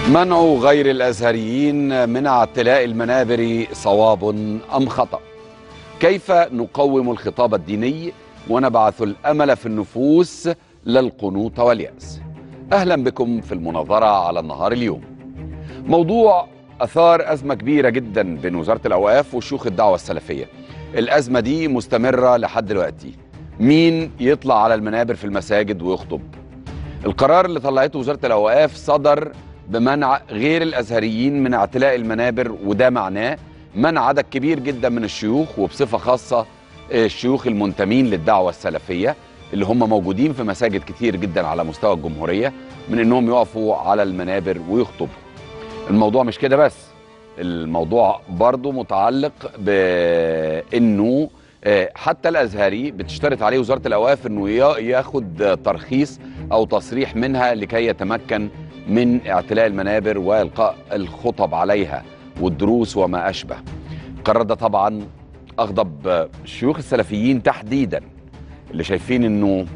منع غير الأزهريين من اعتلاء المنابر صواب أم خطأ؟ كيف نقوم الخطاب الديني ونبعث الأمل في النفوس لا القنوط واليأس؟ أهلا بكم في المناظرة على النهار اليوم. موضوع أثار أزمة كبيرة جدا بين وزارة الأوقاف وشيوخ الدعوة السلفية. الأزمة دي مستمرة لحد دلوقتي. مين يطلع على المنابر في المساجد ويخطب؟ القرار اللي طلعته وزارة الأوقاف صدر بمنع غير الأزهريين من اعتلاء المنابر، وده معناه منع عدد كبير جدا من الشيوخ، وبصفة خاصة الشيوخ المنتمين للدعوة السلفية اللي هم موجودين في مساجد كتير جدا على مستوى الجمهورية، من انهم يقفوا على المنابر ويخطبوا. الموضوع مش كده بس، الموضوع برضو متعلق بانه حتى الازهري بتشترط عليه وزارة الاوقاف انه ياخد ترخيص او تصريح منها لكي يتمكن من اعتلاء المنابر والقاء الخطب عليها والدروس وما اشبه. القرار ده طبعا اغضب الشيوخ السلفيين تحديدا، اللي شايفين انه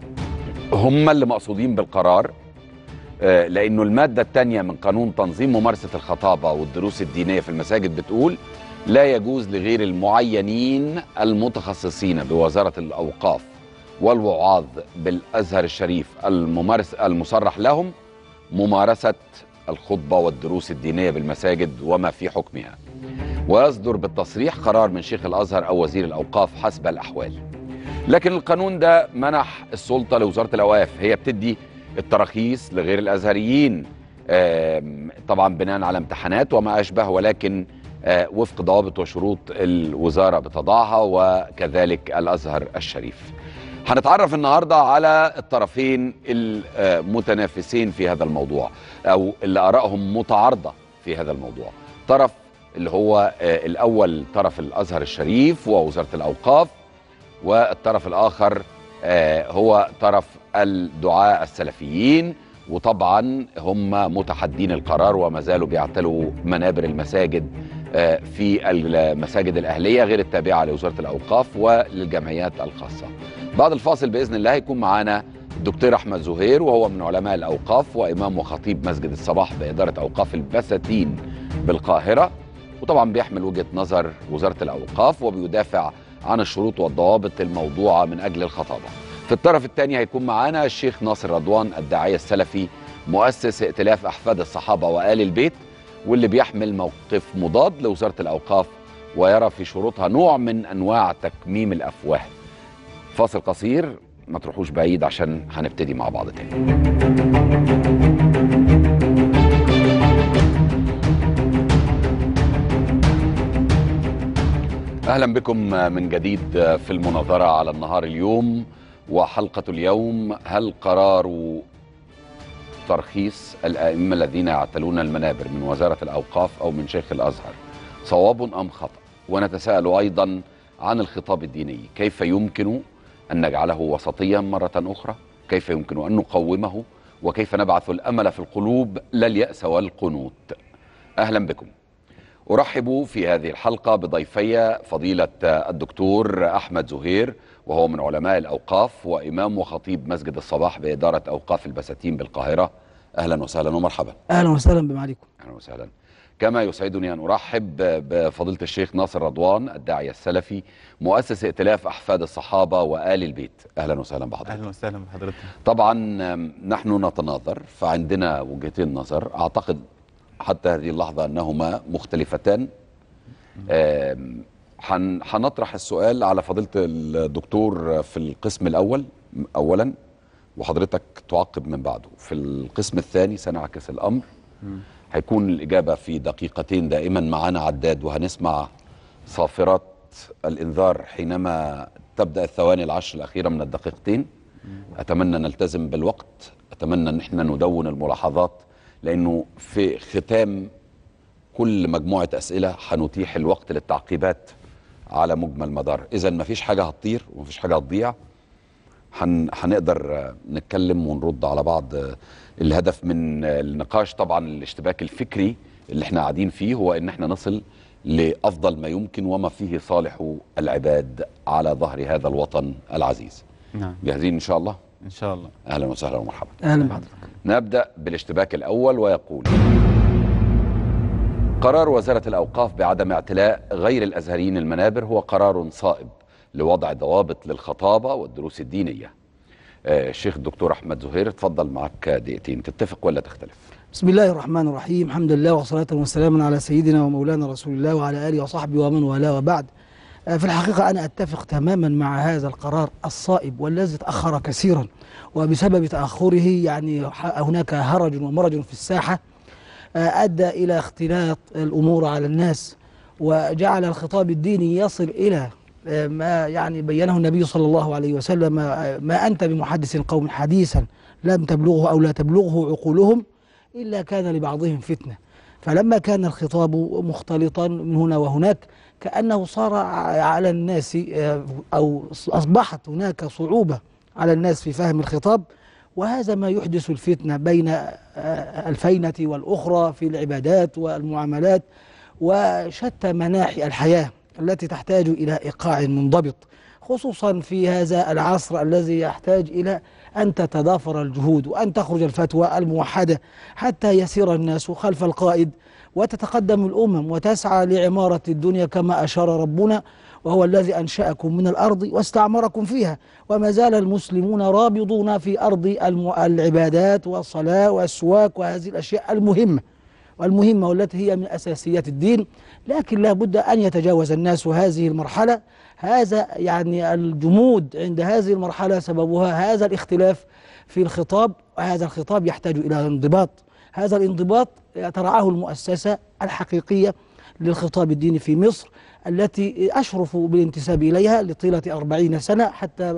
هم اللي مقصودين بالقرار، لانه المادة الثانية من قانون تنظيم ممارسة الخطابة والدروس الدينية في المساجد بتقول لا يجوز لغير المعينين المتخصصين بوزارة الأوقاف والوعاظ بالأزهر الشريف المصرح لهم ممارسة الخطبة والدروس الدينية بالمساجد وما في حكمها، ويصدر بالتصريح قرار من شيخ الأزهر أو وزير الأوقاف حسب الأحوال. لكن القانون ده منح السلطة لوزارة الأوقاف، هي بتدي التراخيص لغير الأزهريين طبعا بناء على امتحانات وما أشبه، ولكن وفق ضوابط وشروط الوزارة بتضعها وكذلك الأزهر الشريف. هنتعرف النهاردة على الطرفين المتنافسين في هذا الموضوع، أو اللي آرائهم متعارضة في هذا الموضوع. طرف اللي هو الأول طرف الأزهر الشريف ووزارة الأوقاف، والطرف الآخر هو طرف الدعاة السلفيين، وطبعا هم متحدين القرار وما زالوا بيعتلوا منابر المساجد في المساجد الأهلية غير التابعة لوزارة الأوقاف وللجمعيات الخاصة. بعد الفاصل بإذن الله هيكون معانا الدكتور أحمد زهير، وهو من علماء الأوقاف وإمام وخطيب مسجد الصباح بإدارة أوقاف البساتين بالقاهرة، وطبعا بيحمل وجهة نظر وزارة الأوقاف وبيدافع عن الشروط والضوابط الموضوعة من أجل الخطابة. في الطرف الثاني هيكون معانا الشيخ ناصر رضوان الداعية السلفي مؤسس ائتلاف أحفاد الصحابة وآل البيت، واللي بيحمل موقف مضاد لوزارة الأوقاف ويرى في شروطها نوع من أنواع تكميم الأفواه. فاصل قصير، ما تروحوش بعيد عشان هنبتدي مع بعض تاني. أهلا بكم من جديد في المناظرة على النهار اليوم، وحلقة اليوم: هل قرار ترخيص الأئمة الذين يعتلون المنابر من وزارة الأوقاف أو من شيخ الأزهر صواب أم خطأ؟ ونتساءل أيضا عن الخطاب الديني، كيف يمكن أن نجعله وسطيا مرة أخرى؟ كيف يمكن أن نقومه؟ وكيف نبعث الأمل في القلوب لا اليأس والقنوط؟ أهلا بكم. أرحب في هذه الحلقة بضيفي فضيلة الدكتور أحمد زهير، وهو من علماء الأوقاف وإمام وخطيب مسجد الصباح بإدارة أوقاف البساتين بالقاهرة. أهلا وسهلا ومرحبا. أهلا وسهلا بمعاليكم. أهلا وسهلا. كما يسعدني أن أرحب بفضيلة الشيخ ناصر رضوان الداعية السلفي مؤسس ائتلاف أحفاد الصحابة وآل البيت. أهلا وسهلا بحضرتك. أهلا وسهلا بحضرتك. طبعا نحن نتناظر فعندنا وجهتين نظر، أعتقد حتى هذه اللحظة أنهما مختلفتان. هنطرح السؤال على فضيلة الدكتور في القسم الأول أولا، وحضرتك تعقب من بعده. في القسم الثاني سنعكس الأمر، هيكون الإجابة في دقيقتين. دائما معنا عداد وهنسمع صافرات الإنذار حينما تبدأ الثواني العشر الأخيرة من الدقيقتين. أتمنى نلتزم بالوقت، أتمنى أن احنا ندون الملاحظات، لأنه في ختام كل مجموعة أسئلة هنتيح الوقت للتعقيبات على مجمل مدار. إذا مفيش حاجة هتطير ومفيش حاجة هتضيع، هنقدر نتكلم ونرد على بعض. الهدف من النقاش طبعا الاشتباك الفكري اللي احنا قاعدين فيه هو ان احنا نصل لأفضل ما يمكن وما فيه صالح العباد على ظهر هذا الوطن العزيز. نعم. جاهزين إن شاء الله؟ ان شاء الله. اهلا وسهلا ومرحبا. اهلا بحضرتك. نبدا بالاشتباك الاول، ويقول: قرار وزارة الأوقاف بعدم اعتلاء غير الأزهريين المنابر هو قرار صائب لوضع ضوابط للخطابة والدروس الدينية. الشيخ الدكتور أحمد زهير، اتفضل، معك دقيقتين، تتفق ولا تختلف؟ بسم الله الرحمن الرحيم، الحمد لله وصلاة وسلاما على سيدنا ومولانا رسول الله وعلى آله وصحبه ومن والاه، وبعد. في الحقيقة أنا أتفق تماما مع هذا القرار الصائب والذي تأخر كثيرا، وبسبب تأخره يعني هناك هرج ومرج في الساحة أدى إلى اختلاط الأمور على الناس، وجعل الخطاب الديني يصل إلى ما يعني بينه النبي صلى الله عليه وسلم: ما أنت بمحدث قوم حديثا لم تبلغه أو لا تبلغه عقولهم إلا كان لبعضهم فتنة. فلما كان الخطاب مختلطا من هنا وهناك، كأنه صار على الناس أو أصبحت هناك صعوبة على الناس في فهم الخطاب، وهذا ما يحدث الفتنة بين الفينة والأخرى في العبادات والمعاملات وشتى مناحي الحياة التي تحتاج إلى إيقاع منضبط، خصوصا في هذا العصر الذي يحتاج إلى أن تتضافر الجهود وأن تخرج الفتوى الموحدة حتى يسير الناس خلف القائد وتتقدم الأمم وتسعى لعمارة الدنيا كما أشار ربنا: وهو الذي أنشأكم من الأرض واستعمركم فيها. وما زال المسلمون رابضون في أرض العبادات والصلاة والسواك وهذه الأشياء المهمة والتي هي من أساسيات الدين، لكن لا بد أن يتجاوز الناس هذه المرحلة. هذا يعني الجمود عند هذه المرحلة سببها هذا الاختلاف في الخطاب، وهذا الخطاب يحتاج إلى انضباط. هذا الانضباط ترعاه المؤسسة الحقيقية للخطاب الديني في مصر، التي أشرف بالانتساب إليها لطيلة 40 سنة، حتى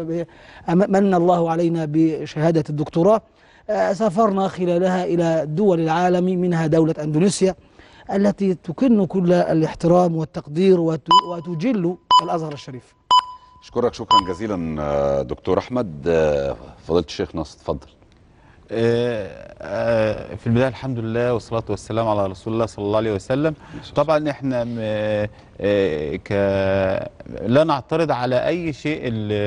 من الله علينا بشهادة الدكتوراه. سافرنا خلالها إلى دول العالم، منها دولة أندونيسيا التي تكن كل الاحترام والتقدير وتجل الأزهر الشريف. أشكرك شكرا جزيلا دكتور أحمد. فضيلة الشيخ ناصر، تفضل. في البداية الحمد لله والصلاة والسلام على رسول الله صلى الله عليه وسلم. طبعا احنا لا نعترض على أي شيء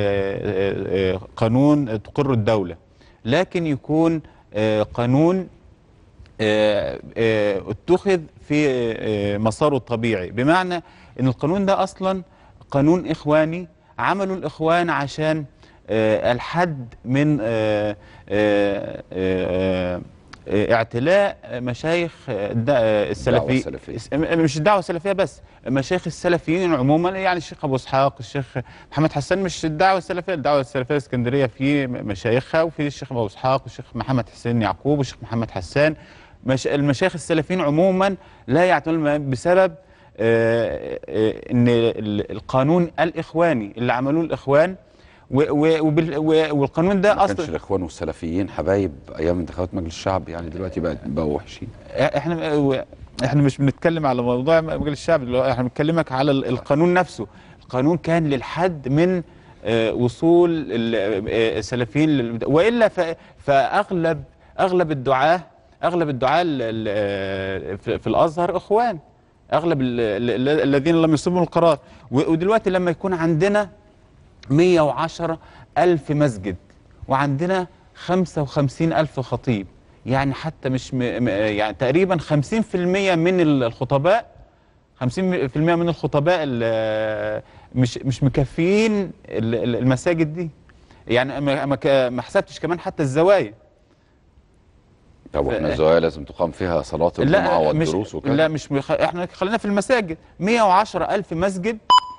قانون تقر الدولة، لكن يكون قانون اتخذ في مساره الطبيعي، بمعنى ان القانون ده اصلا قانون اخواني عملوا الاخوان عشان الحد من اعتلاء مشايخ السلفي، مش الدعوة السلفية بس، مشايخ السلفيين عموما، يعني الشيخ أبو إسحاق، الشيخ محمد حسان، مش الدعوة السلفية، الدعوة السلفية الإسكندرية في مشايخها، وفي الشيخ أبو إسحاق والشيخ محمد حسين يعقوب والشيخ محمد حسان. المشايخ السلفيين عموما لا يعتمدون بسبب ان القانون الإخواني اللي عملوه الإخوان، والقانون ده اصلا ما كانش الاخوان والسلفيين حبايب ايام انتخابات مجلس الشعب، يعني دلوقتي بقوا وحشين. احنا مش بنتكلم على موضوع مجلس الشعب، احنا بنتكلمك على القانون نفسه. القانون كان للحد من وصول السلفيين، والا فاغلب الدعاة في الازهر اخوان، اغلب الذين لم يصبوا القرار. ودلوقتي لما يكون عندنا 110,000 مسجد وعندنا 55,000 خطيب، يعني حتى مش يعني تقريبا 50% من الخطباء، 50% من الخطباء مش مكفيين المساجد دي، يعني ما حسبتش كمان حتى الزوايا. طب احنا الزوايا لازم تقام فيها صلاة الجمعة والدروس وكده؟ لا مش احنا خلينا في المساجد. 110,000 مسجد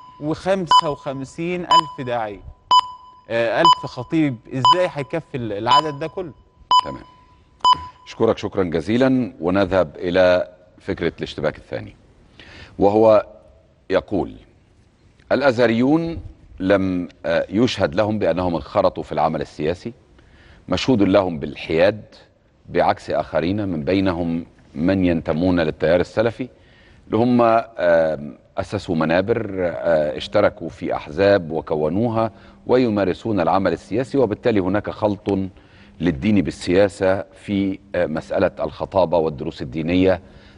و55,000 داعية، 1000 خطيب، ازاي هيكفي العدد ده كله؟ تمام. اشكرك شكرا جزيلا، ونذهب الى فكرة الاشتباك الثاني، وهو يقول: الازهريون لم يشهد لهم بانهم انخرطوا في العمل السياسي، مشهود لهم بالحياد بعكس اخرين من بينهم من ينتمون للتيار السلفي، اللي هم أسسوا منابر، اشتركوا في أحزاب وكونوها ويمارسون العمل السياسي، وبالتالي هناك خلط للدين بالسياسة في مسألة الخطابة والدروس الدينية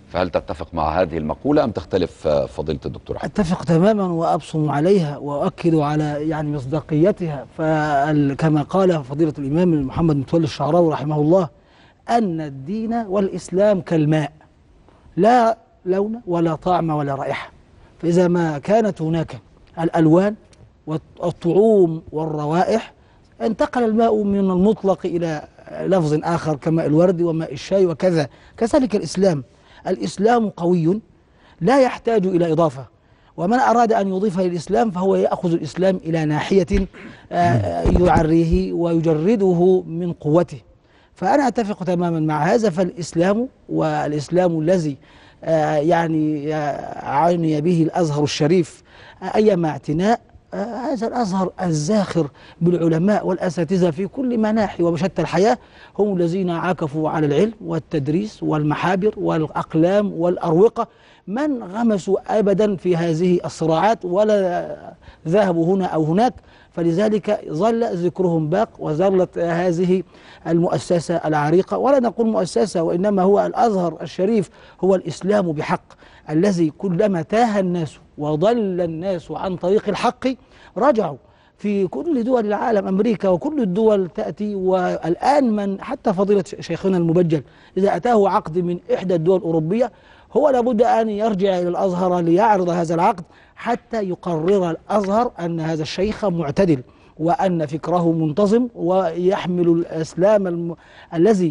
فهل تتفق مع هذه المقولة أم تختلف فضيلة الدكتور أحمد؟ أتفق تماما وأبصم عليها وأؤكد على يعني مصداقيتها. فكما قال فضيلة الإمام محمد متولي الشعراوي رحمه الله أن الدين والإسلام كالماء، لا لون ولا طعم ولا رائحة. فإذا ما كانت هناك الألوان والطعوم والروائح انتقل الماء من المطلق إلى لفظ آخر كماء الورد وماء الشاي وكذا. كذلك الإسلام قوي لا يحتاج إلى إضافة، ومن أراد أن يضيف للإسلام فهو يأخذ الإسلام إلى ناحية يعريه ويجرده من قوته. فأنا أتفق تماما مع هذا. فالإسلام والإسلام الذي يعني عني به الأزهر الشريف أيما اعتناء، هذا الأزهر الزاخر بالعلماء والأساتذة في كل مناحي ومشتى الحياة، هم الذين عكفوا على العلم والتدريس والمحابر والأقلام والأروقة، من غمسوا أبدا في هذه الصراعات ولا ذهبوا هنا أو هناك. فلذلك ظل ذكرهم باق، وظلت هذه المؤسسة العريقة، ولا نقول مؤسسة وإنما هو الأزهر الشريف هو الإسلام بحق، الذي كلما تاه الناس وضل الناس عن طريق الحق رجعوا. في كل دول العالم، أمريكا وكل الدول تأتي، والآن من حتى فضيلة شيخنا المبجل إذا أتاه عقد من إحدى الدول الأوروبية هو لابد أن يرجع إلى الأزهر ليعرض هذا العقد حتى يقرر الأزهر أن هذا الشيخ معتدل وأن فكره منتظم ويحمل الإسلام الذي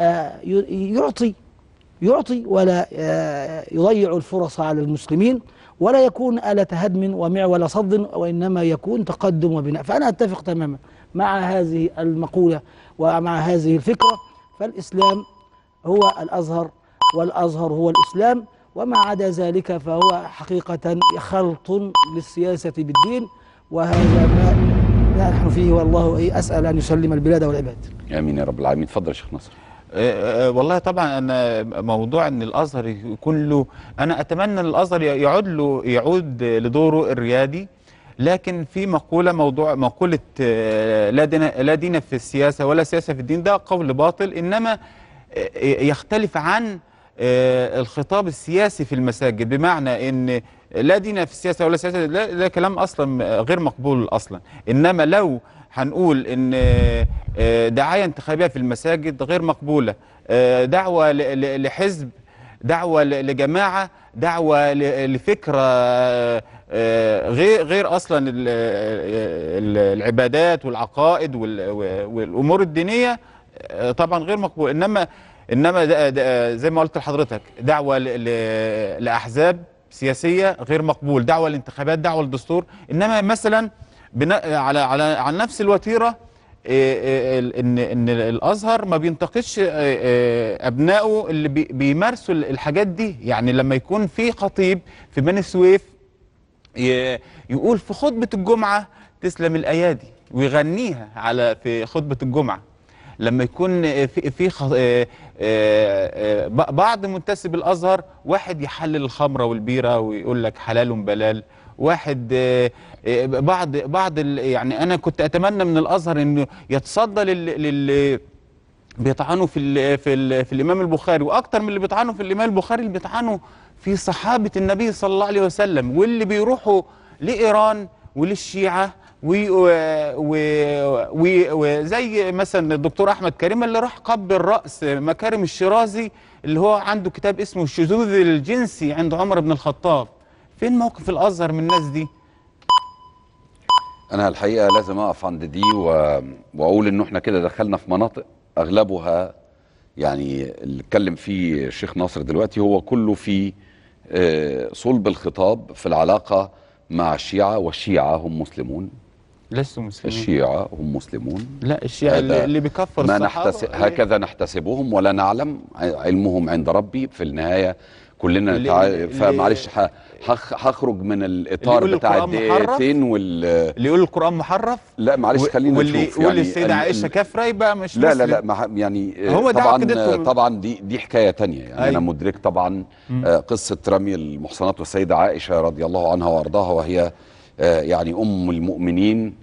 يعطي ولا يضيع الفرص على المسلمين، ولا يكون آلة هدم ومعول صد، وإنما يكون تقدم وبناء. فأنا أتفق تماما مع هذه المقولة ومع هذه الفكرة. فالإسلام هو الأزهر والأزهر هو الإسلام، وما عدا ذلك فهو حقيقة خلط للسياسة بالدين، وهذا ما نحن فيه. والله أسأل أن يسلم البلاد والعباد. آمين يا رب العالمين. اتفضل يا شيخ نصر. والله طبعا أنا موضوع أن الأزهر يكون له، أنا أتمنى أن الأزهر يعود لدوره الريادي، لكن في مقولة لا دين في السياسة ولا سياسة في الدين، ده قول باطل، إنما يختلف عن الخطاب السياسي في المساجد، بمعنى ان لا دين في السياسه ولا سياسه، ده كلام اصلا غير مقبول اصلا. انما لو هنقول ان دعايه انتخابيه في المساجد غير مقبوله، دعوه لحزب، دعوه لجماعه، دعوه لفكره غير اصلا العبادات والعقائد والامور الدينيه، طبعا غير مقبول. انما ده زي ما قلت لحضرتك، دعوه لاحزاب سياسيه غير مقبول، دعوه لانتخابات، دعوه للدستور. انما مثلا على نفس الوتيره ان الازهر ما بينتقدش ابنائه اللي بيمارسوا الحاجات دي. يعني لما يكون في خطيب في بني سويف يقول في خطبه الجمعه تسلم الايادي ويغنيها في خطبه الجمعه، لما يكون في بعض منتسب الازهر واحد يحلل الخمره والبيره ويقول لك حلال بلال، واحد بعض يعني انا كنت اتمنى من الازهر انه يتصدى للي بيطعنوا في الامام البخاري، واكتر من اللي بيطعنوا في الامام البخاري اللي بيطعنوا في صحابه النبي صلى الله عليه وسلم، واللي بيروحوا لايران وللشيعه وزي مثلا الدكتور احمد كريم اللي راح قبل راس مكارم الشيرازي اللي هو عنده كتاب اسمه الشذوذ الجنسي عند عمر بن الخطاب. فين موقف الازهر من الناس دي؟ انا الحقيقه لازم اقف عند دي واقول انه احنا كده دخلنا في مناطق اغلبها يعني اللي اتكلم فيه الشيخ ناصر دلوقتي هو كله في صلب الخطاب في العلاقه مع الشيعه، والشيعه هم مسلمون. لسوا مسلمين. الشيعة هم مسلمون. لا، الشيعة اللي بيكفر الصحابة هكذا نحتسبهم ولا نعلم، علمهم عند ربي في النهاية كلنا فمعلش هخرج من الإطار بتاع الدقيقتين اللي يقول القرآن محرف. لا معلش خلينا نشوف يعني السيدة عائشة كافرة يبقى مش لا مسلم. لا يعني هو طبعا دي حكاية تانية يعني. أنا مدرك طبعا قصة رمي المحصنات والسيدة عائشة رضي الله عنها وأرضاها، وهي يعني أم المؤمنين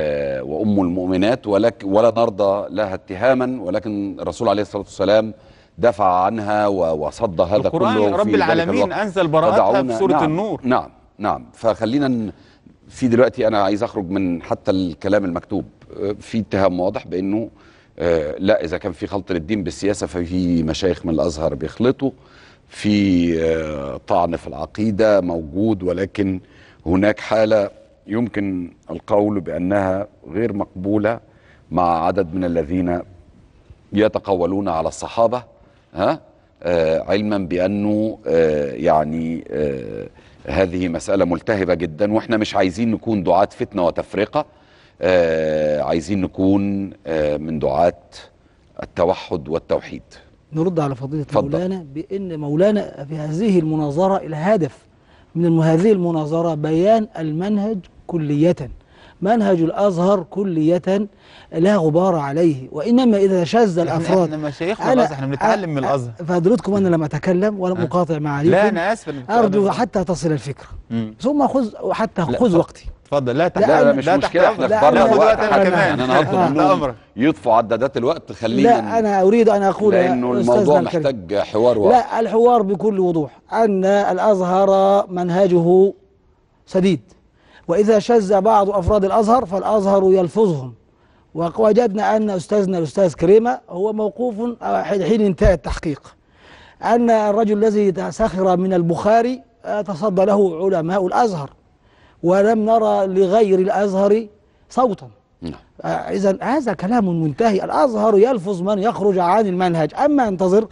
وأم المؤمنات، ولا نرضى لها اتهاما، ولكن الرسول عليه الصلاة والسلام دافع عنها وصد هذا القرآن كله. رب العالمين أنزل براءتها في سورة النور. نعم. فخلينا في دلوقتي أنا عايز أخرج من حتى الكلام المكتوب. في اتهام واضح بأنه لا، إذا كان في خلط للدين بالسياسة ففي مشايخ من الأزهر بيخلطوا، في طعن في العقيدة موجود، ولكن هناك حالة يمكن القول بأنها غير مقبولة مع عدد من الذين يتقولون على الصحابة، علما بأنه هذه مسألة ملتهبة جدا، وإحنا مش عايزين نكون دعاة فتنة وتفرقة، عايزين نكون من دعاة التوحد والتوحيد. نرد على فضيلة مولانا بأن مولانا في هذه المناظرة الهدف من هذه المناظرة بيان المنهج كلية. منهج الأزهر كلية لا غبار عليه، وإنما إذا شذ الأفراد. احنا مشايخنا الأزهر، احنا بنتعلم من الأزهر. فحضرتكم أنا لم أتكلم ولم أقاطع معاليكم. لا أنا آسف، أرجو حتى تصل الفكرة، ثم خذ وقتي. اتفضل. لا مش مشكلة، احنا في برضه الوقت. انا هطلب منهم يطفوا عدادات الوقت. خلينا لا، انا اريد ان اقول لانه الموضوع محتاج حوار واضح. لا، الحوار بكل وضوح ان الازهر منهجه سديد، واذا شذ بعض افراد الازهر فالازهر يلفظهم. ووجدنا ان استاذنا الاستاذ كريمه هو موقوف حين انتهى التحقيق، ان الرجل الذي سخر من البخاري تصدى له علماء الازهر، ولم نرى لغير الأزهر صوتا. إذن هذا كلام منتهي. الأزهر يلفظ من يخرج عن المنهج. أما انتظر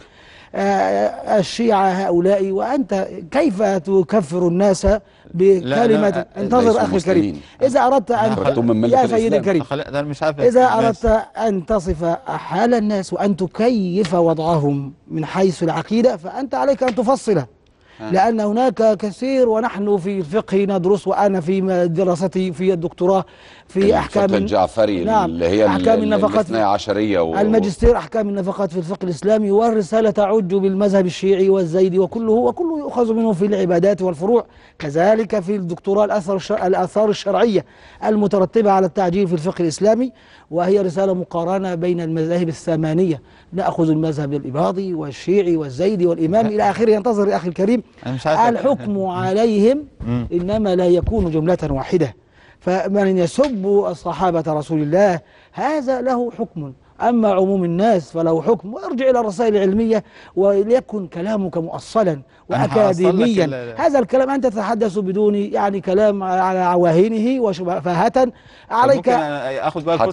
الشيعة هؤلاء، وأنت كيف تكفر الناس بكلمة؟ انتظر أخي الكريم. إذا أردت يا سيدي الكريم، إذا أردت أن تصف حال الناس وأن تكيف وضعهم من حيث العقيدة فأنت عليك أن تفصله، لأن هناك كثير، ونحن في الفقه ندرس، وأنا في دراستي في الدكتوراه في أحكام الجعفري، نعم، اللي هي أحكام النفقات الاثني عشرية الماجستير أحكام النفقات في الفقه الإسلامي، والرسالة تعج بالمذهب الشيعي والزيدي، وكله يؤخذ منه في العبادات والفروع. كذلك في الدكتوراه الآثار الشرعية المترتبة على التعجيل في الفقه الإسلامي، وهي رسالة مقارنة بين المذاهب الثمانية، نأخذ المذهب الإباضي والشيعي والزيدي والإمام إلى آخره. ينتظر يا أخي الكريم، الحكم عليهم إنما لا يكون جملة واحدة. فمن يسب الصحابة رسول الله هذا له حكم، أما عموم الناس فله حكم. وارجع إلى الرسائل العلمية وليكن كلامك مؤصلا وأكاديميا. هذا الكلام أنت تتحدث بدون كلام على عواهنه وشبهة عليك. أخذ بالك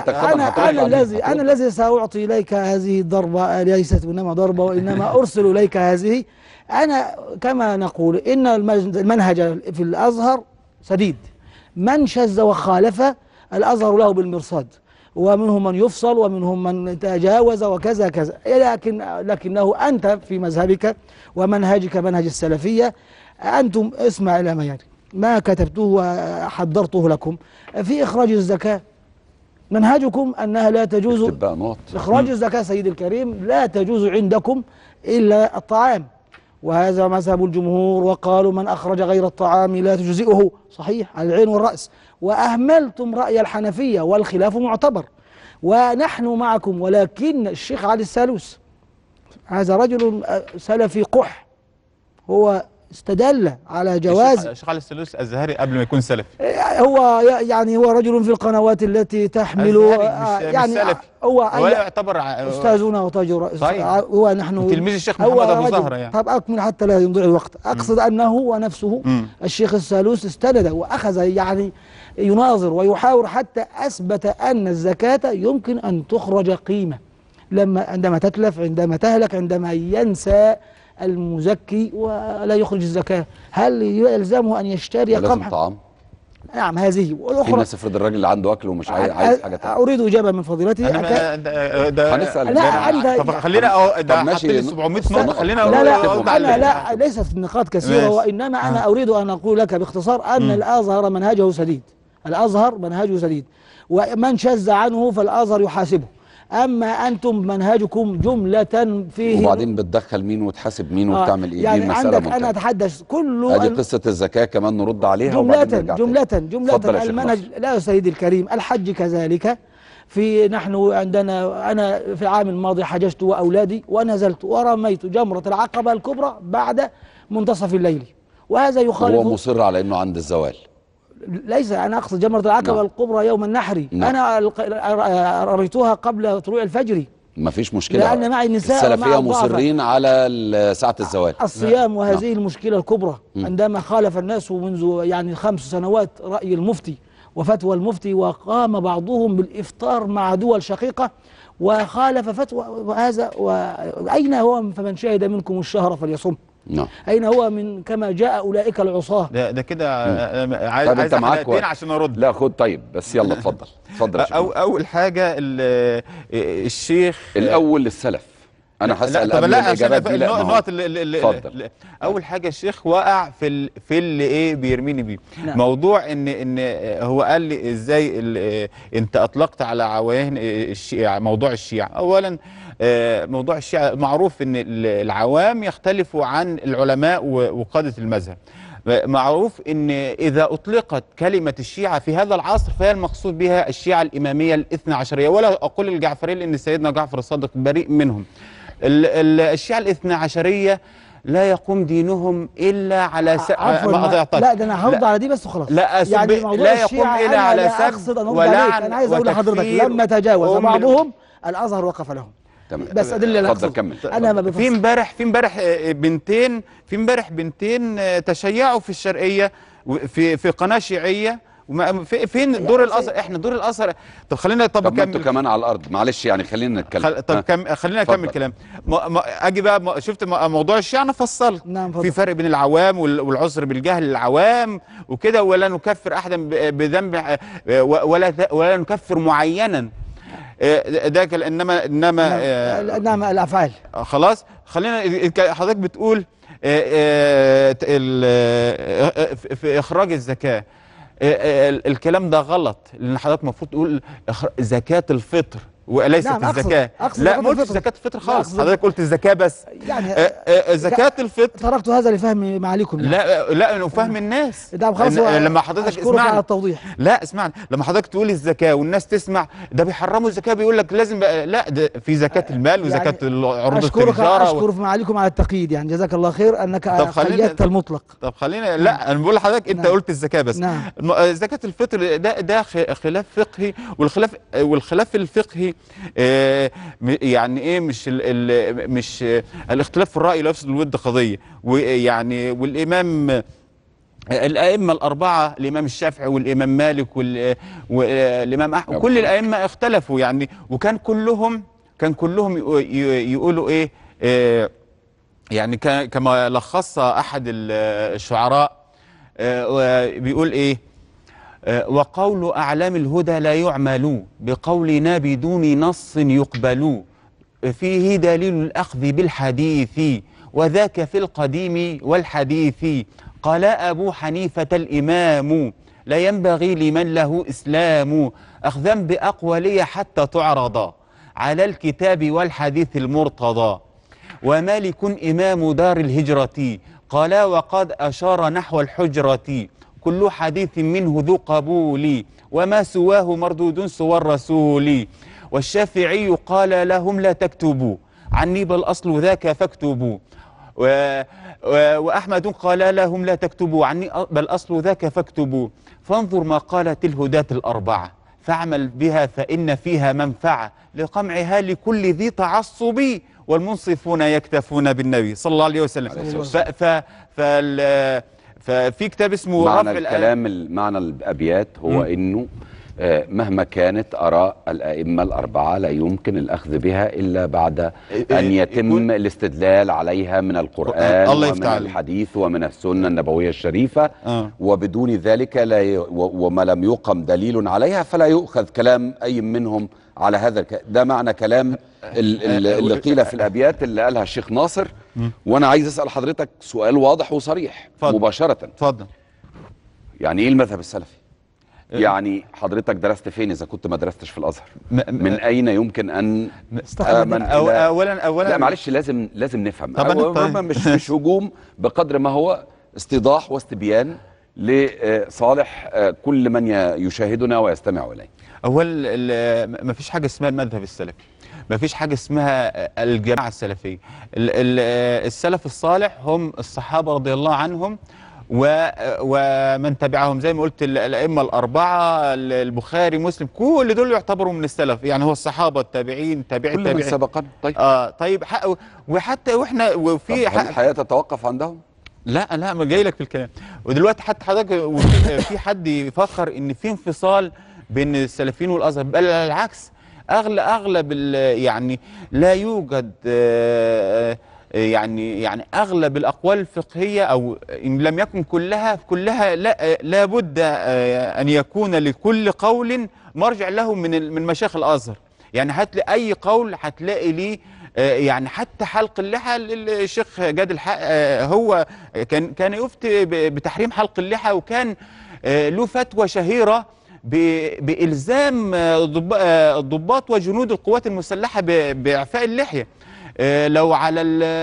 أنا الذي سأعطي إليك هذه الضربة، ليست إنما ضربة وإنما أرسل إليك هذه. أنا كما نقول إن المنهج في الأزهر سديد، من شذ وخالف الأزهر له بالمرصاد، ومنهم من يفصل ومنهم من تجاوز وكذا كذا، لكنه أنت في مذهبك ومنهجك منهج السلفية. أنتم اسمع إلى ما كتبته وحضرته لكم في إخراج الزكاة. منهجكم أنها لا تجوز إخراج الزكاة سيد الكريم، لا تجوز عندكم إلا الطعام، وهذا مذهب الجمهور، وقالوا من أخرج غير الطعام لا تجزئه. صحيح على العين والرأس. وأهملتم رأي الحنفية والخلاف معتبر، ونحن معكم. ولكن الشيخ علي السالوس هذا رجل سلفي قح، هو استدل على جواز. الشيخ علي السالوس أزهري قبل ما يكون سلفي. هو رجل في القنوات التي تحمل هو يعتبر أستاذنا وتاجر. هو نحن تلميذ الشيخ محمد أبو زهرة طب أكمل حتى لا يضيع الوقت. أقصد أنه هو نفسه الشيخ السالوس استند وأخذ يناظر ويحاور حتى أثبت أن الزكاة يمكن أن تخرج قيمة عندما تتلف، عندما تهلك، عندما ينسى المزكي ولا يخرج الزكاة. هل يلزمه أن يشتري قمحا؟ طعام؟ نعم. هذه والأخرى في ناس افرض الراجل اللي عنده أكل ومش عايز حاجة تانية. أريد إجابة من فضيلتي. هنسأل. خلينا ماشي 700 نقطة. خلينا لا ليست النقاط كثيرة، وإنما أنا أريد أن أقول لك باختصار أن الأزهر منهجه سديد. الأزهر منهجه سديد، ومن شذ عنه فالأزهر يحاسبه. أما أنتم منهجكم جملة فيه، وبعدين بتدخل مين وتحاسب مين وبتعمل إيه؟ دي مسألة عندك أنا أتحدث كله. هذه قصة الزكاة كمان نرد عليها جملة المنهج. لا يا سيدي الكريم، الحج كذلك. نحن عندنا، أنا في العام الماضي حججت وأولادي ونزلت ورميت جمرة العقبة الكبرى بعد منتصف الليل، وهذا يخالف. هو مصر على أنه عند الزوال. ليس، أنا أقصد جمرة العقبة الكبرى يوم النحر. أنا رميتها قبل طلوع الفجر. ما فيش مشكلة، لأن معي نساء السلفية مصرين على ساعة الزوال الصيام، وهذه المشكلة الكبرى. عندما خالف الناس منذ يعني 5 سنوات رأي المفتي وفتوى المفتي، وقام بعضهم بالإفطار مع دول شقيقة وخالف فتوى وهذا، أين هو فمن شهد منكم الشهر فليصم؟ أين هو من كما جاء أولئك العصاة؟ ده كده عايز حلقتين عشان أرد. لا خد طيب، بس يلا اتفضل اتفضل. أول حاجة الشيخ الأول للسلف. أنا هسأل قبل الإجابات دي. النقط اتفضل. أول حاجة الشيخ وقع في اللي إيه بيرميني بيه. موضوع إن هو قال لي إزاي أنت أطلقت على عوان الشيعة، موضوع الشيعة. أولا موضوع الشيعة معروف إن العوام يختلفوا عن العلماء وقادة المذهب. معروف ان اذا اطلقت كلمة الشيعة في هذا العصر فهي المقصود بها الشيعة الامامية الاثنى عشرية، ولا اقول الجعفرية لان سيدنا جعفر الصادق بريء منهم. الشيعة الاثنى عشرية لا يقوم دينهم الا على لا ده انا هرد على دي بس وخلاص. يعني لا يقوم الا على سب ولعن. انا عايز اقول لحضرتك لما تجاوز بعضهم الازهر وقف لهم. بس ادله. اتفضل كمل. انا في امبارح بنتين تشيعوا في الشرقيه في قناه شيعيه. فين دور الازهر؟ احنا دور الازهر. طب خلينا طب انتوا كمان على الارض، معلش يعني خلينا نتكلم. خلينا نكمل كلام. اجي بقى شفت موضوع الشيعة، انا فصلت. في فرق بين العوام والعذر بالجهل العوام وكده، ولا نكفر احدا بذنب ولا نكفر معينا. ده انما الافعال. خلاص خلينا. حضرتك بتقول في اخراج الزكاه، الكلام ده غلط، لان حضرتك المفروض تقول زكاه الفطر وليست الزكاه. لا ما قلتش زكاه الفطر خالص، حضرتك قلت الزكاه بس. يعني زكاه الفطر تركت هذا لفهم معاليكم. لا وفهم الناس. لما حضرتك اسمعني على التوضيح. لا اسمعني، لما حضرتك تقول الزكاه والناس تسمع ده بيحرموا الزكاه، بيقول لك لازم لا ده في زكاه المال وزكاه عروض التجاره. اشكر في معاليكم على التقييد، يعني جزاك الله خير انك قيدت المطلق. طب خلينا. لا انا بقول لحضرتك انت قلت الزكاه بس. زكاه الفطر ده خلاف فقهي، والخلاف الفقهي يعني ايه مش الاختلاف في الرأي لا يفسد الود قضية. ويعني الأئمة الأربعة، الإمام الشافعي والإمام مالك والإمام أحمد، كل الأئمة اختلفوا يعني، وكان كلهم يقولوا إيه يعني كما لخص أحد الشعراء بيقول إيه: وقول أعلام الهدى لا يعمل، بقولنا بدون نص يقبل، فيه دليل الأخذ بالحديث، وذاك في القديم والحديث. قال أبو حنيفة الإمام: لا ينبغي لمن له إسلام أخذا بأقوالي حتى تعرض على الكتاب والحديث المرتضى. ومالك إمام دار الهجرة قال وقد أشار نحو الحجرة، كل حديث منه ذو قبول، وما سواه مردود سوى الرسول. والشافعي قال لهم لا تكتبوا عني بل أصل ذاك فاكتبوا، وأحمد قال لهم لا تكتبوا عني بل أصل ذاك فاكتبوا. فانظر ما قالت الهداة الأربعة، فاعمل بها فإن فيها منفعة، لقمعها لكل ذي تعصب، والمنصفون يكتفون بالنبي صلى الله عليه وسلم. ففي كتاب اسمه معنى الكلام، معنى الأبيات هو إنه مهما كانت آراء الأئمة الأربعة لا يمكن الأخذ بها إلا بعد أن يتم الاستدلال عليها من القرآن ومن الحديث ومن السنة النبوية الشريفة. وبدون ذلك وما لم يقم دليل عليها فلا يؤخذ كلام أي منهم على هذا. ده معنى كلام اللي قيل في الأبيات اللي قالها الشيخ ناصر. وأنا عايز أسأل حضرتك سؤال واضح وصريح مباشرة. اتفضل. يعني إيه المذهب السلفي؟ يعني حضرتك درست فين إذا كنت ما درستش في الأزهر؟ من أين يمكن أن أولا لا معلش لازم نفهم. مش هجوم بقدر ما هو استيضاح واستبيان لصالح كل من يشاهدنا ويستمع إليه. أول ما فيش حاجة اسمها المذهب السلفي، ما فيش حاجة اسمها الجماعة السلفية. السلف الصالح هم الصحابة رضي الله عنهم ومن تبعهم، زي ما قلت الأئمة الأربعة، البخاري، مسلم، كل دول يعتبروا من السلف. يعني هو الصحابة، التابعين، تابعي كل من التابعين. سبقنا. طيب طيب وحتى واحنا وفي هل الحياة تتوقف عندهم؟ لا ما جاي لك في الكلام. ودلوقتي حتى حضرتك في حد يفكر ان في انفصال بين السلفيين والازهر، بل العكس. اغلب يعني لا يوجد يعني اغلب الاقوال الفقهيه، او ان لم يكن كلها لا بد ان يكون لكل قول مرجع له من مشايخ الازهر. يعني هتلاقي اي قول هتلاقي ليه يعني حتى حلق اللحى. الشيخ جاد الحق هو كان يفتي بتحريم حلق اللحى، وكان له فتوى شهيرة بإلزام الضباط وجنود القوات المسلحة بإعفاء اللحية. لو على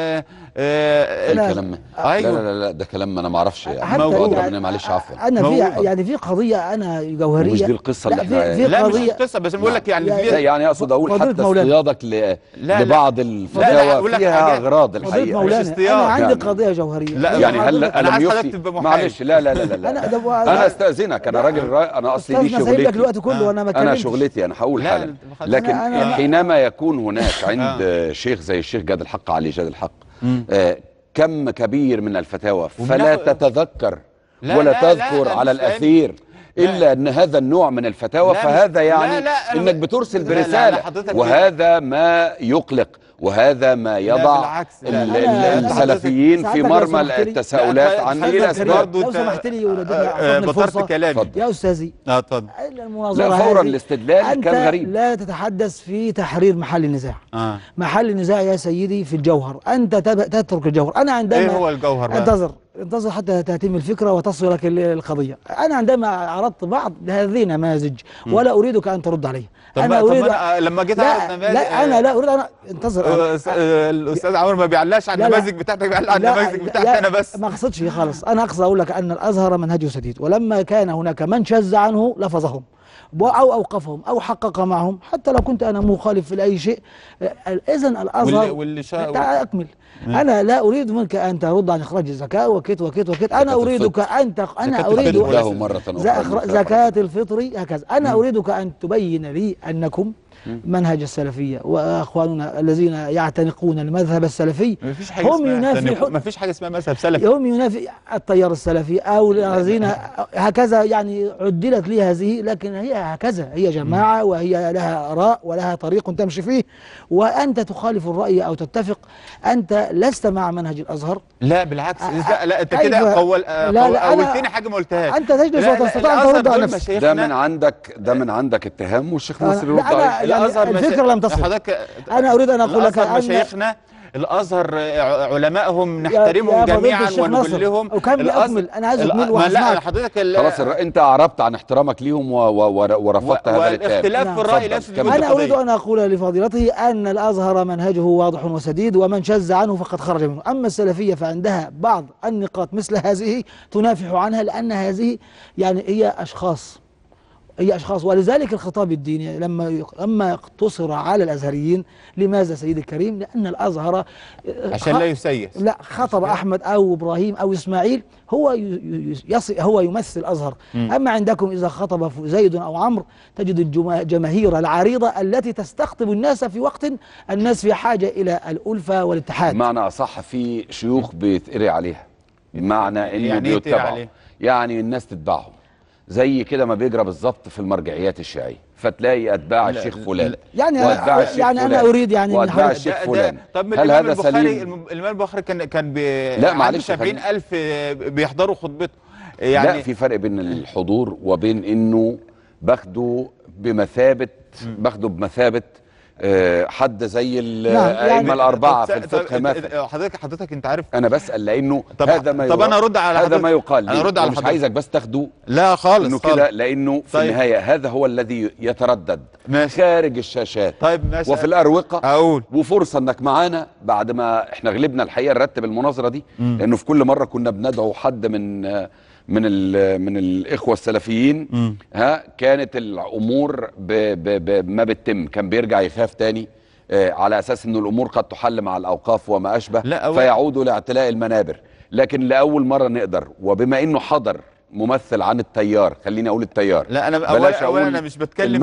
الكلام أيوة. لا ده كلام انا ما اعرفش يعني معلش عفوا. انا يعني في قضيه انا جوهريه، مش دي القصه اللي احنا لا مش القصه، بس بقول لك يعني اقصد اقول حتى اصطيادك لبعض الفتاوى فيها اغراض الحقيقه. انا عندي قضيه جوهريه. لا يعني هل انا يفتي؟ معلش لا انا استاذنك، انا راجل انا اصلي دي شغلتي، انا شغلتي انا هقول حالا. لكن حينما يكون هناك عند شيخ زي الشيخ جاد الحق، علي جاد الحق، كم كبير من الفتاوى فلا تتذكر ولا تذكر على الأثير إلا أن هذا النوع من الفتاوى، فهذا يعني أنك بترسل برسالة، وهذا ما يقلق، وهذا ما يضع السلفيين في مرمى التساؤلات عن ايه الاسباب. لو سمحت لي بطرت كلامي يا استاذي. اتفضل. المناظره لا فورا الاستدلال كان غريب. لا تتحدث في تحرير محل النزاع. محل النزاع يا سيدي في الجوهر، انت تترك الجوهر. انا عندما ايه هو الجوهر بقى؟ انتظر حتى تتم الفكره وتصلك القضيه. انا عندما عرضت بعض هذه نماذج ولا اريدك ان ترد علي. انا اريد لما جيت اعرض نماذج، لا انا لا اريد. انا انتظر. الاستاذ عمر ما بيعلاش على النماذج بتاعتك، بيعلق على النماذج بتاعتي انا بس. ما اقصدش خالص. انا اقصد اقول لك ان الازهر منهجه سديد، ولما كان هناك من شذ عنه لفظهم او اوقفهم او حقق معهم، حتى لو كنت انا مخالف في اي شيء. اذا الازهر اكمل. انا لا اريد منك ان ترد عن اخراج الزكاه وكيت وكيت وكيت. انا اريدك ان انا اريد زكاه الفطر هكذا. انا اريدك ان تبين لي انكم منهج السلفية وأخواننا الذين يعتنقون المذهب السلفي هم ينافي. ما فيش حاجة اسمها مذهب سلفي. هم ينافي التيار السلفي أو الذين هكذا يعني عدلت لي هذه، لكن هي هكذا، هي جماعة وهي لها آراء ولها طريق تمشي فيه، وأنت تخالف الرأي أو تتفق. أنت لست مع منهج الأزهر. لا بالعكس. لا أنت كده قولتني حاجة ما قلتهاش. أنت تجلس وتستطيع أن ترد على نفسك. ده من عندك اتهام، والشيخ ناصر يرد عليك. يعني الفكرة لم تصل. أنا أريد أن أقول لك أن مشايخنا الازهر علمائهم نحترمهم جميعا ونقول لهم. وكم اكمل؟ انا عايز اكمل واسمعك. لا حضرتك خلاص انت اعربت عن احترامك ليهم ورفضت هذا الاتهام. والاختلاف في الراي لا. انا اريد ان اقول لفضيلته ان الازهر منهجه واضح وسديد، ومن شذ عنه فقد خرج منه. اما السلفيه فعندها بعض النقاط مثل هذه تنافح عنها، لان هذه يعني هي اشخاص، ولذلك الخطاب الديني لما اقتصر على الازهريين. لماذا سيدي الكريم؟ لان الازهر عشان لا يسيس. لا، خطب احمد او ابراهيم او اسماعيل هو يمثل الازهر. اما عندكم اذا خطب زيد او عمرو تجد الجماهير العريضه التي تستقطب الناس في وقت الناس في حاجه الى الالفه والاتحاد. معنى اصح في شيوخ بيتقري عليها، بمعنى انه بيتبعوا، يعني الناس تتبعهم زي كده ما بيجرى بالظبط في المرجعيات الشيعية، فتلاقي اتباع الشيخ فلان يعني انا اريد يعني واتباع الشيخ فلان. طب هل هذا سليم؟ الامام البخاري كان لا معلش 70,000 بيحضروا خطبته. يعني لا، في فرق بين الحضور وبين انه باخده بمثابه حد زي الائمه الاربعه في الفقه مثلا. حضرتك انت عارف انا بسال لانه هذا ما طب انا ارد على هذا ما يقال. انا ارد على مش عايزك بس تاخده لا خالص انه كده، لانه في النهايه هذا هو الذي يتردد خارج الشاشات. طيب ماشي. وفي الاروقه اقول وفرصه انك معانا بعد ما احنا غلبنا الحقيقه نرتب المناظره دي، لانه في كل مره كنا بندعو حد من من الاخوه السلفيين كانت الامور ما بتتم، كان بيرجع يخاف تاني على اساس ان الامور قد تحل مع الاوقاف وما اشبه، فيعودوا لاعتلاء المنابر. لكن لاول مره نقدر، وبما انه حضر ممثل عن التيار، خليني اقول التيار. لا انا اولا انا مش بتكلم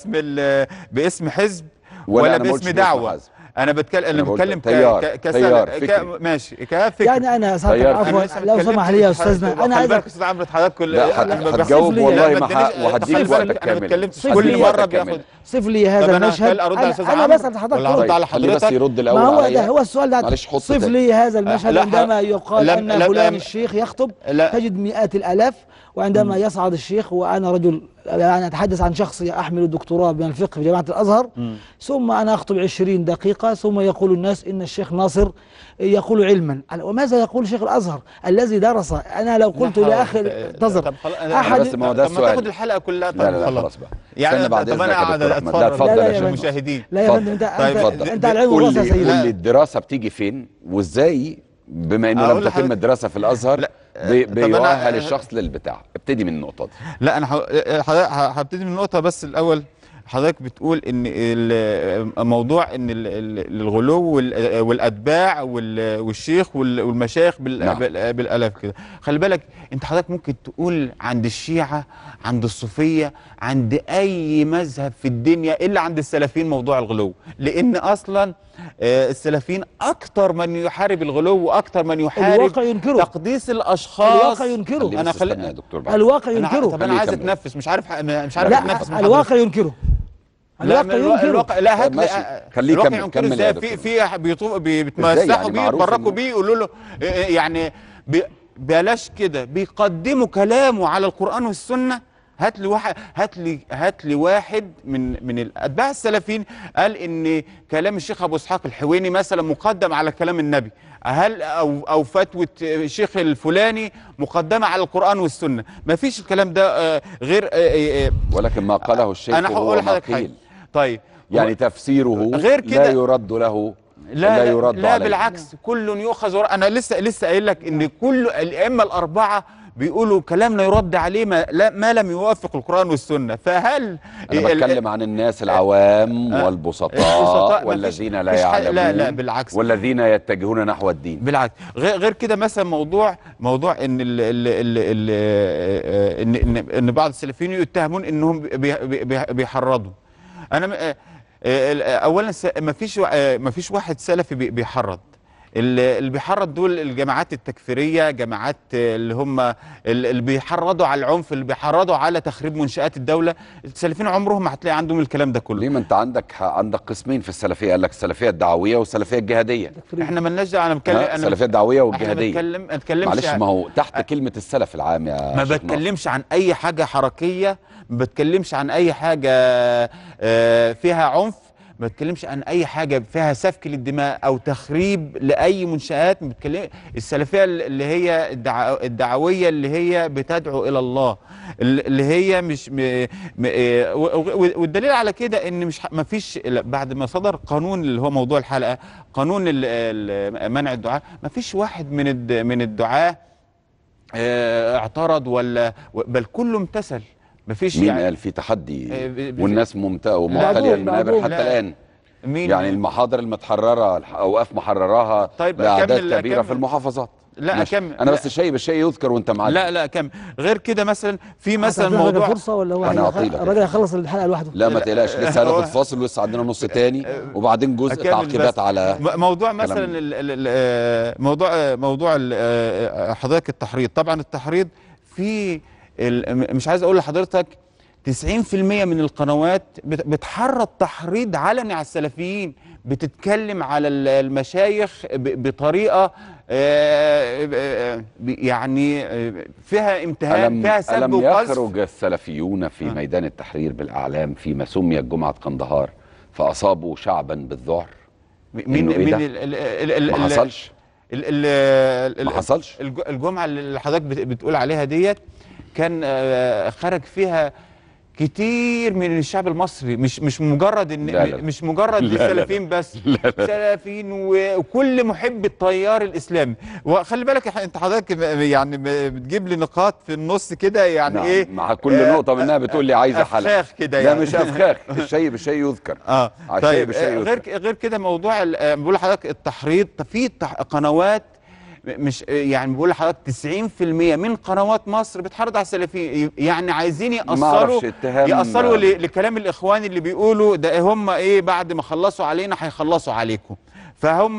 باسم حزب ولا باسم دعوه. انا بتكلم تيار ماشي كفكر. يعني انا عفوا لو سمح لي يا استاذنا، انا عايزك استاذ عمرو حضرتك هتجاوب والله وهديك وقتك كامل. كل مره بياخد صف لي هذا المشهد. انا بسال حضرتك ولا ارد على حضرتك بس يرد الاول. ما هو ده هو السؤال ده. صف لي هذا المشهد عندما يقال ان فلان الشيخ يخطب تجد مئات الالاف، وعندما يصعد الشيخ، وانا رجل يعني اتحدث عن شخصي احمل الدكتوراه من الفقه في جامعه الازهر، ثم انا اخطب 20 دقيقه، ثم يقول الناس ان الشيخ ناصر يقول علما. وماذا يقول شيخ الازهر الذي درس؟ انا لو قلت لاخي انتظر احد بس ما هو ده السؤال. تاخد الحلقه كلها. لا خلاص بقى يعني طب انا قاعد اتفرج يا المشاهدين. لا يا فندم انت على العلم والراس يا سيدي. قول لي الدراسه بتيجي فين وازاي، بما انه لم تتم الدراسه في الازهر بيؤهل الشخص للبتاع. ابتدي من النقطه دي. لا انا هبتدي من النقطه، بس الاول حضرتك بتقول ان موضوع ان الغلو والاتباع والشيخ والمشايخ بالالاف كده. خلي بالك انت حضرتك ممكن تقول عند الشيعه، عند الصوفيه، عند اي مذهب في الدنيا الا عند السلفيين موضوع الغلو، لان اصلا السلفيين اكتر من يحارب الغلو واكتر من يحارب تقديس الاشخاص. الواقع ينكره. انا خلينا يا دكتور بعد. الواقع ينكره. طب انا عايز اتنفس، مش عارف اتنفس. الواقع ينكره. الواقع لا هات خليه كمل يا دكتور. في بيتمسحوا بيه، يتبركوا بيه، يقولوا له يعني بلاش كده، بيقدموا كلامه على القرآن والسنة. هات لي واحد من الاتباع السلفيين قال ان كلام الشيخ ابو اسحاق الحويني مثلا مقدم على كلام النبي، هل او فتوى الشيخ الفلاني مقدمه على القرآن والسنة. ما فيش الكلام ده غير ولكن ما قاله الشيخ انا هقول لحضرتك. طيب يعني تفسيره غير كده لا يرد له، لا يرد لا عليه. بالعكس، كل يؤخذ. انا لسه قايل لك ان كل الائمه الاربعه بيقولوا كلامنا يرد عليه ما لم يوافق القرآن والسنة. فهل أنا بتكلم عن الناس العوام والبسطاء والذين لا يعلمون. لا بالعكس، والذين يتجهون نحو الدين. بالعكس. غير كده مثلا موضوع ان بعض السلفيين يتهمون انهم بيحرضوا. انا اولا ما فيش واحد سلفي بيحرض. اللي بيحرض دول الجماعات التكفيريه، جماعات اللي هم اللي بيحرضوا على العنف، اللي بيحرضوا على تخريب منشآت الدوله. السلفيين عمرهم ما هتلاقي عندهم الكلام ده كله. ليه؟ ما انت عندك قسمين في السلفيه، قال لك السلفيه الدعويه والسلفيه الجهاديه. احنا مالناش دعوه. انا بتكلم السلفيه الدعويه والجهاديه. ما بتكلمش معلش، ما هو تحت كلمه السلف العام يا ما بتكلمش عن اي حاجه حركيه، ما بتكلمش عن اي حاجه فيها عنف، ما بتكلمش عن اي حاجه فيها سفك للدماء او تخريب لاي منشآت. السلفيه اللي هي الدعويه، اللي هي بتدعو الى الله، اللي هي مش والدليل على كده ان ما فيش بعد ما صدر قانون اللي هو موضوع الحلقه، قانون منع الدعاء، ما فيش واحد من الدعاة اعترض بل كله امتثل. مفيش. مين قال في تحدي والناس وممتلئه المنابر حتى الان؟ مين؟ يعني المحاضر المتحرره، اوقاف محرراها طيب لاعداد كبيره في المحافظات. لا اكمل. انا بس الشيء يذكر وانت معاك. لا اكمل. غير كده مثلا في مثلا موضوع فرصه ولا هو الراجل هيخلص الحلقه لوحده؟ لا ما تقلقش، لسه هناخد فاصل ولسه عندنا نص تاني وبعدين جزء تعقيبات على موضوع مثلا موضوع حضرتك التحريض. طبعا التحريض في مش عايز اقول لحضرتك 90% من القنوات بتحرض تحريض علني على السلفيين، بتتكلم على المشايخ بطريقه يعني فيها امتهان، فيها سب وقذف. ألم يخرج السلفيون في ميدان التحرير بالاعلام فيما سميت جمعه قندهار فاصابوا شعبا بالذعر؟ ما حصلش. ما حصلش. الجمعه اللي حضرتك بتقول عليها ديت كان خرج فيها كتير من الشعب المصري، مش مجرد ان لا. مش مجرد السلفيين بس، سلفيين وكل محب التيار الاسلامي. وخلي بالك انت حضرتك يعني بتجيب لي نقاط في النص كده يعني. نعم. ايه مع كل نقطه منها بتقول لي عايزه حلقه افخاخ كده لا يعني. مش افخاخ، الشيء بالشيء يذكر. طيب غير كده موضوع بقول لحضرتك التحريض في قنوات، مش يعني بقول لحضرتك 90% من قنوات مصر بتحرض على السلفيين، يعني عايزين يأصلوا لكلام الاخوان اللي بيقولوا ده هم ايه بعد ما خلصوا علينا هيخلصوا عليكم. فهم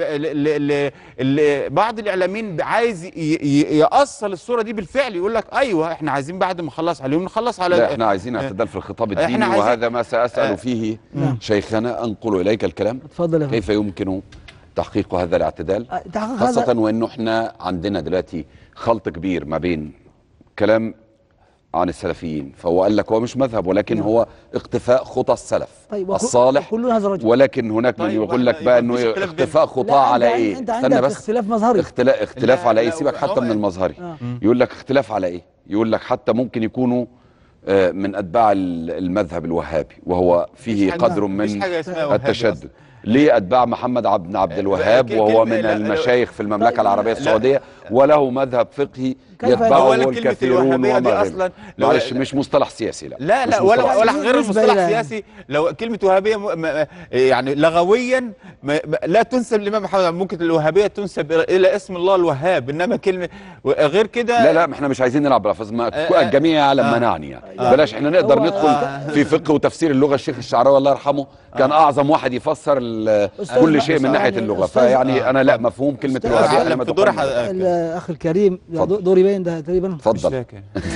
بعض الاعلاميين عايز يأصل الصوره دي بالفعل، يقول لك ايوه احنا عايزين بعد ما نخلص عليهم نخلص على لا احنا عايزين اعتدال في الخطاب الديني، وهذا ما سأسأل فيه شيخنا. انقل اليك الكلام. اتفضل. كيف يمكن تحقيق هذا الاعتدال، خاصة وانه احنا عندنا دلوقتي خلط كبير ما بين كلام عن السلفيين، فهو قال لك هو مش مذهب ولكن هو اقتفاء خطى السلف الصالح، ولكن هناك من يقول لك بقى انه اقتفاء خطاه على ايه؟ استنى بس، اختلاف مظهري. اختلاف على ايه؟ سيبك حتى من المظهري. يقول لك اختلاف على ايه؟ يقول لك حتى ممكن يكونوا من اتباع المذهب الوهابي، وهو فيه قدر من التشدد. ليه أتباع محمد بن عبد الوهاب وهو من المشايخ في المملكة العربية السعودية وله مذهب فقهي يتبعه الكثيرون وما معلش مش مصطلح سياسي. لا ولا غير المصطلح سياسي. لو كلمة وهابية يعني لغويا لا تنسب للإمام محمد، ممكن الوهابية تنسب إلى اسم الله الوهاب، إنما كلمة غير كده لا احنا مش عايزين نلعب بالألفاظ، الجميع يعلم ما نعني يعني. بلاش احنا نقدر ندخل في فقه وتفسير اللغة. الشيخ الشعراوي الله يرحمه كان أعظم واحد يفسر كل شيء من ناحية اللغة، فيعني أنا لا مفهوم كلمة الوهابية لما تقول. الأخ الكريم دوري باين ده تقريبا. اتفضل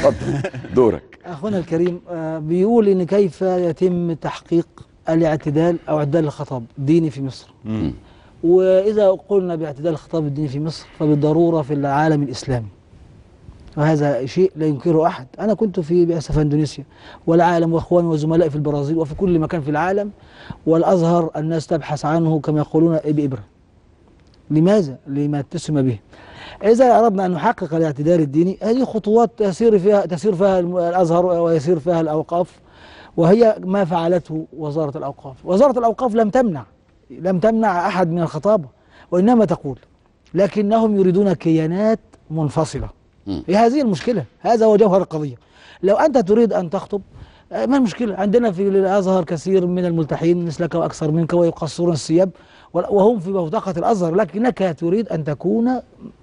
دورك. أخونا الكريم بيقول إن كيف يتم تحقيق الاعتدال أو اعتدال الخطاب الديني في مصر. وإذا قلنا باعتدال الخطاب الديني في مصر فبالضرورة في العالم الإسلامي، وهذا شيء لا ينكره أحد. أنا كنت في بعثة في اندونيسيا والعالم وأخواني وزملائي في البرازيل وفي كل مكان في العالم، والأزهر الناس تبحث عنه كما يقولون بإبرة. لماذا؟ لما اتسم به. إذا أردنا أن نحقق الاعتدال الديني، هذه خطوات تسير فيها الأزهر ويسير فيها الأوقاف، وهي ما فعلته وزارة الأوقاف. وزارة الأوقاف لم تمنع أحد من الخطابة، وإنما تقول لكنهم يريدون كيانات منفصلة. هذه المشكلة، هذا هو جوهر القضية. لو أنت تريد أن تخطب ما المشكلة؟ عندنا في الأزهر كثير من الملتحين مثلك وأكثر منك ويقصرون الثياب وهم في بوتقة الأزهر، لكنك تريد أن تكون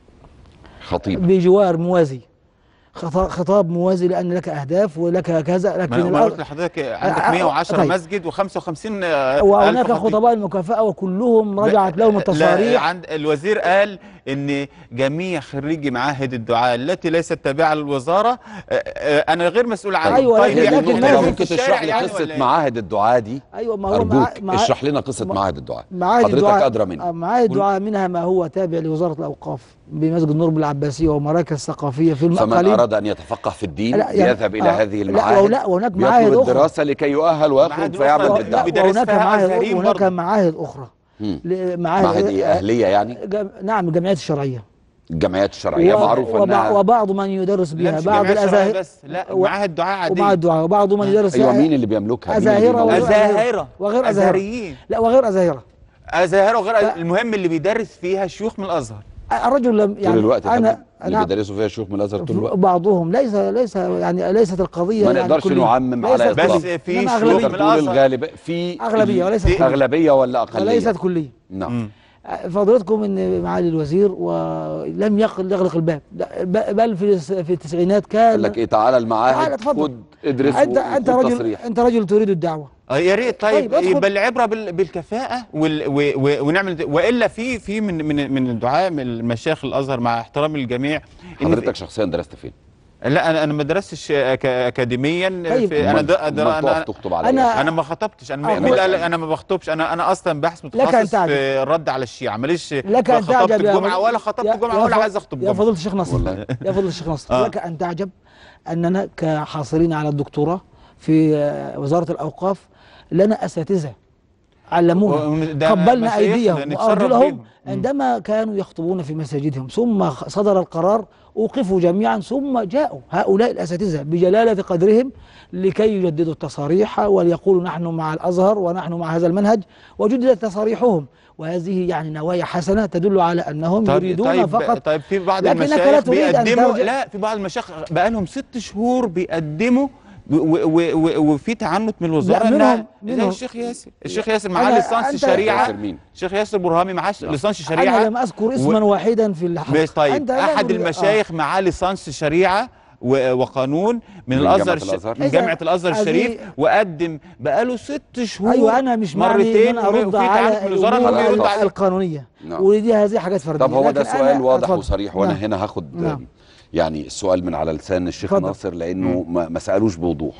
خطيب بجوار موازي، خطاب موازي، لأن لك أهداف ولك كذا. لكن أنا قلت لحضرتك عندك 110 مسجد و55 وهناك خطباء المكافأة وكلهم رجعت لهم التصاريح. عند الوزير قال إن جميع خريجي معاهد الدعاء التي ليست تابعة للوزارة أنا غير مسؤول عنها. أيوة طيب يعني ممكن تشرح لي قصة معاهد الدعاء دي؟ أيوة ما هو أرجوك اشرح لنا قصة معاهد الدعاء. حضرتك أدرى مني. معاهد الدعاء منها ما هو تابع لوزارة الأوقاف بمسجد النور بالعباسية ومراكز ثقافية في المقاليد. فمن أراد أن يتفقه في الدين يذهب إلى هذه المعاهد، وهناك معاهد أخرى الدراسة لكي يؤهل ويخرج فيعمل بالدعوة. وهناك معاهد أخرى. معاهد أهلية يعني؟ نعم الجمعيات الشرعية. الجمعيات الشرعية معروفة أنها وبعض من يدرس بها بعض الأزاهرة بس لا معاهد دعاء عادية ومعاهد دعاء وبعض من يدرس أيوة مين اللي بيملكها؟ أزاهرة وغير أزاهرة. لا وغير أزاهرة وغير المهم اللي بيدرس فيها شيوخ من الأزهر. الرجل لم يعني طول الوقت اللي بيدرسوا فيها شيوخ من الازهر طول الوقت بعضهم ليس يعني ليست القضيه ما نقدرش نعمم على الاطلاق، بس في شيوخ من الازهر في اغلبيه وليست اغلبيه ولا اقليه وليست كليه. نعم. فضلتكم ان معالي الوزير ولم يغلق الباب، بل في التسعينات كان قال لك ايه تعالى المعاهد خد ادرس انت رجل تريد الدعوه. يا ريت. طيب يبقى العبره بالكفاءه ونعمل، والا في من الدعاء من المشايخ الازهر مع احترام الجميع. حضرتك شخصيا درست فين؟ لا انا ما درستش اكاديميا. طيب انا ما خطبتش. انا ما بخطبش. انا اصلا بحث متخصص في الرد على الشيعة. ماليش لك ان تعجب خطبت الجمعه ولا خطبت الجمعه ولا عايز اخطب يا فضيله الشيخ نصر. يا فضيله الشيخ نصر لك ان تعجب اننا كحاصلين على الدكتوراه في وزاره الاوقاف لنا اساتذه علمونا، قبلنا أيديهم وأرجلهم عندما كانوا يخطبون في مساجدهم، ثم صدر القرار أوقفوا جميعا، ثم جاءوا هؤلاء الأساتذة بجلالة قدرهم لكي يجددوا التصاريح وليقولوا نحن مع الأزهر ونحن مع هذا المنهج، وجددت تصاريحهم، وهذه يعني نوايا حسنة تدل على أنهم يريدون فقط. طيب في بعض المشايخ بيقدموا، لا في بعض المشايخ بقى لهم 6 شهور بيقدموا وفي تعنت من الوزاره منهم زي الشيخ ياسر. الشيخ ياسر معاه ليسانس شريعه، الشيخ ياسر برهامي معاه ليسانس شريعه. انا لم اذكر اسما واحدا في الحلقه. طيب احد المشايخ معاه ليسانس شريعه وقانون من الازهر، من جامعه الازهر الشريف، وقدم بقاله 6 شهور. ايوه انا مش مرتين ارد على الامور القانونيه، ودي هذه حاجات فرديه. طب هو ده سؤال واضح وصريح، وانا هنا هاخد يعني السؤال من على لسان الشيخ ناصر، لانه ما سالوش بوضوح،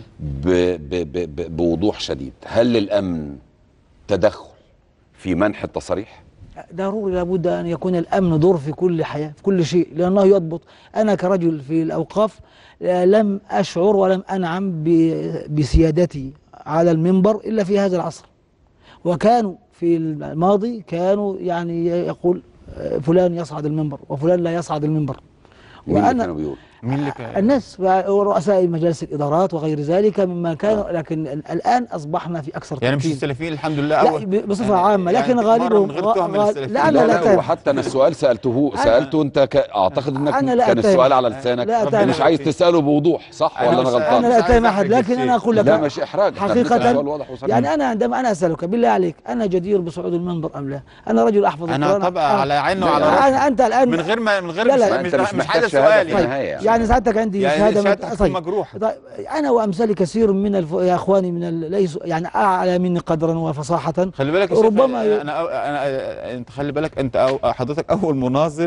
بوضوح شديد. هل للامن تدخل في منح التصاريح؟ ضروري، لابد ان يكون الامن دور في كل حياه، في كل شيء، لانه يضبط. انا كرجل في الاوقاف لم اشعر ولم انعم بسيادتي على المنبر الا في هذا العصر، وكانوا في الماضي كانوا يعني يقول فلان يصعد المنبر وفلان لا يصعد المنبر. مين اللي كانوا بيقول؟ الناس ورؤساء مجالس الادارات وغير ذلك مما كانوا، لكن الان اصبحنا في اكثر يعني مش السلفيين الحمد لله، لا بصفه عامه، لكن غالبهم لا لا وحتى انا السؤال سالته انت اعتقد انك كان السؤال على لسانك، مش عايز تساله بوضوح، صح ولا انا غلطان؟ انا لا اتهم احد، لكن انا اقول لك لا مش احراج حقيقه. يعني انا عندما انا اسالك بالله عليك، انا جدير بصعود المنبر ام لا؟ انا رجل احفظ القران. انا طبعا على عيني وعلى راسي. انت الان من غير مش عايز سؤال يعني ساعتك عندي شهاده مجروحه. طيب انا وامثالي كثير من يا اخواني من ليسوا يعني اعلى مني قدرا وفصاحه. خلي بالك ربما انت خلي بالك انت أو حضرتك اول مناظر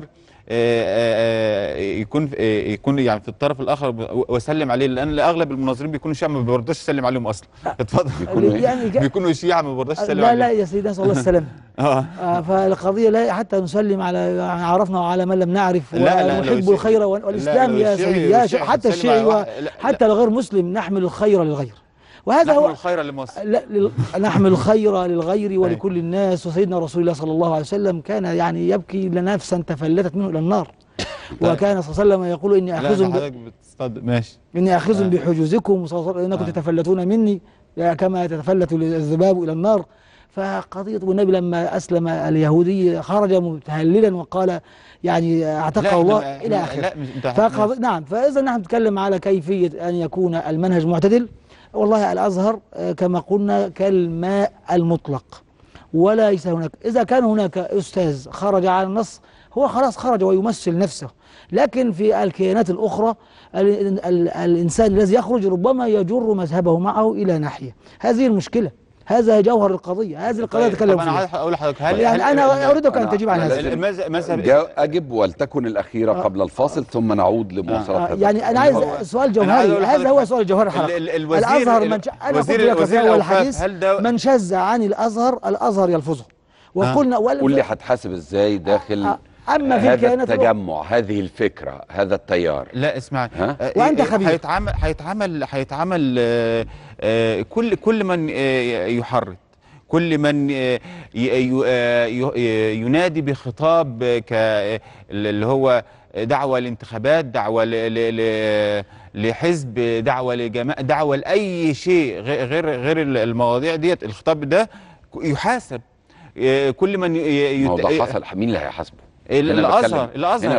يكون يعني في الطرف الاخر واسلم عليه، لان اغلب المناظرين بيكونوا شيعة ما بيرضاش يسلم عليهم اصلا. اتفضل. بيكونوا شيعة ما بيرضاش يسلم عليهم. لا يا سيدي نسال الله السلامه. فالقضيه لا حتى نسلم على عرفنا وعلى من لم نعرف، ونحب الخير والاسلام يا سيدي، يا حتى الشيعي حتى الغير مسلم نحمل الخير للغير، وهذا هو الخير لمصر. نحمل الخير للغير ولكل الناس. وسيدنا رسول الله صلى الله عليه وسلم كان يعني يبكي لنفسا تفلتت منه الى النار، وكان صلى الله عليه وسلم يقول اني اخذ بحجوزكم انكم تتفلتون مني كما يتفلت الذباب الى النار. فقضيه والنبي لما اسلم اليهودي خرج متهللا وقال يعني اعتقه الله الى اخره. نعم، فاذا نحن نتكلم على كيفيه ان يكون المنهج معتدل. والله الازهر كما قلنا كالماء المطلق، وليس هناك، اذا كان هناك استاذ خرج على النص هو خلاص خرج ويمثل نفسه، لكن في الكيانات الاخرى الانسان الذي يخرج ربما يجر مذهبه معه الى ناحيه. هذه المشكله، هذا جوهر القضيه، هذه القضيه تكلم فيها. انا عايز اقول لحضرتك يعني انا اريدك ان تجيب عن هذا المذهب. اجب ولتكن الاخيره قبل الفصل ثم نعود لمواصله هذا. يعني انا عايز سؤال جوهري، هذا هو سؤال جوهري الحلقه. الازهر الوزير الحديث من شذ عن الازهر يلفظه. وقلنا قول لي هتحاسب ازاي داخل أما في هذا التجمع، هذه الفكرة، هذا التيار؟ لا اسمع، وأنت خبير. هيتعمل كل من يحرض، كل من ينادي بخطاب اللي هو دعوة للانتخابات، دعوة لحزب، دعوة لجماعة، دعوة لأي شيء غير المواضيع ديت. الخطاب ده يحاسب. كل من ده حصل، مين اللي هيحاسبه؟ الازهر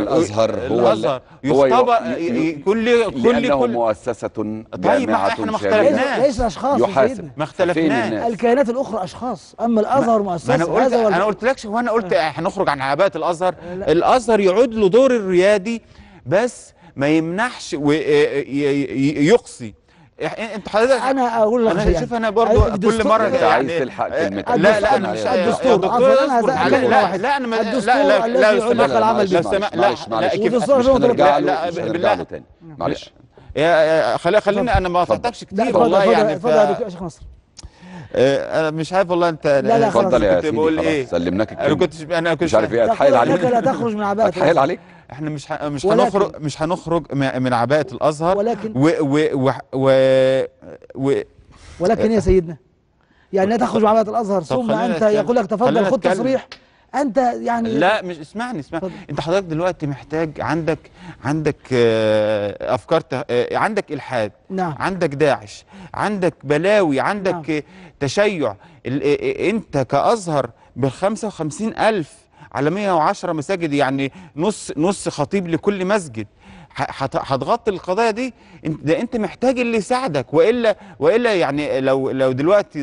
يخطب كل مؤسسة جامعة. احنا ما اختلفناش، ليس اشخاص يحاسب، ما اختلفناش. الكيانات الاخرى اشخاص، اما الازهر مؤسسة. انا قلتلكش، هو انا قلت هنخرج عن عباءة الازهر؟ الازهر يعود له دور الريادي، بس ما يمنحش ويقصي. انت حضرتك انا اقول لك انا شوف انا برضو كل مره يعني عايز تلحق كلمتك. لا انا مش الدستور لا انا الدستور الذي يعلق العمل به. معلش مش هنرجع له تاني، معلش. خليني انا ما قطعتكش كتير والله. يعني اتفضل يا شيخ نصر. انا مش عارف والله انت لا اتفضل يا سيدي، بقول ايه؟ سلمناك الكلمه. انا كنت مش عارف ايه اتحايل عليك. لا تخرج من عباءة اتحايل عليك. احنا مش هنخرج من عباءة الازهر. ولكن ولكن يا سيدنا يعني لا تخرج معاملة الازهر ثم انت يقول لك تفضل خد تصريح. انت يعني لا مش اسمعني انت حضرتك دلوقتي محتاج عندك افكار عندك الحاد، نعم، عندك داعش، عندك بلاوي، عندك نعم. تشيع. انت كازهر ب55,000 على 110 مساجد، يعني نص خطيب لكل مسجد، هتغطي القضايا دي؟ انت محتاج اللي يساعدك، والا يعني لو دلوقتي